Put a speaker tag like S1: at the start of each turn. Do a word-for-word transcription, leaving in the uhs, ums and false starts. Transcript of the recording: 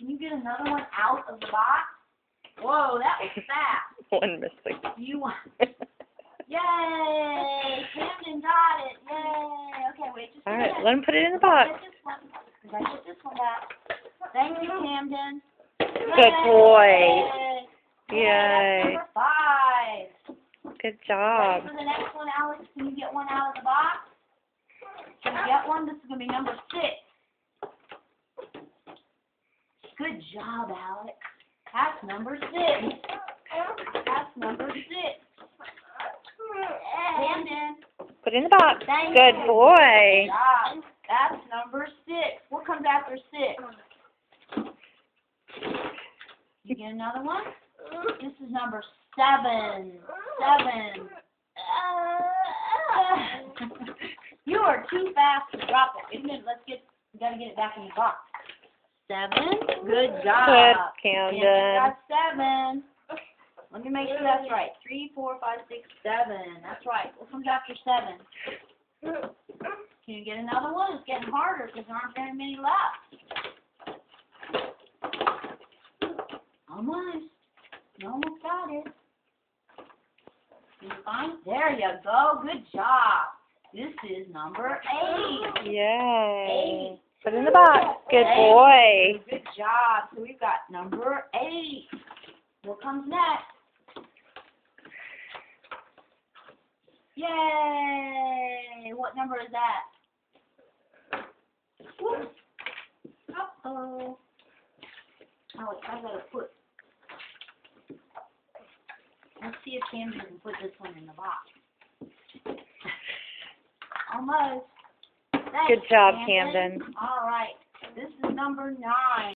S1: Can you get another one out of the box? Whoa, that was fast.
S2: One missing.
S1: You won. Yay! Camden got it. Yay! Okay, wait just a
S2: All
S1: minute.
S2: right, let him put it in the box.
S1: Get this one. I put this one back. Thank you, Camden.
S2: Good boy.
S1: Yay!
S2: Yay.
S1: That's number five.
S2: Good
S1: Ready
S2: job.
S1: for the next one, Alex? Can you get one out of the box? Can you get one? This is going to be number six. Good job, Alex. That's number six. That's number six. Camden.
S2: Put it in the box.
S1: Thank
S2: Good
S1: you.
S2: boy.
S1: Good job. That's number six. What comes after six? You get another one? This is number seven. Seven. You are too fast to drop it. Isn't it? Let's get, we gotta get it back in the box. Seven. Good job.
S2: Good,
S1: Camden
S2: Camden.
S1: got seven. Let me make sure that's right. Three, four, five, six, seven. That's right. What comes after seven? Can you get another one? It's getting harder because there aren't very many left. Almost. You almost got it. You find? There you go. Good job. This is number eight.
S2: Yay.
S1: Eight.
S2: Put it in the box. Good
S1: Eight.
S2: boy.
S1: Good job. So we've got number eight. What comes next? Yay! What number is that? Whoop. Uh-oh. Alex, I gotta put. Let's see if Camden can put this one in the box. Almost. Thanks,
S2: Good job, Camden.
S1: All right. This is number nine.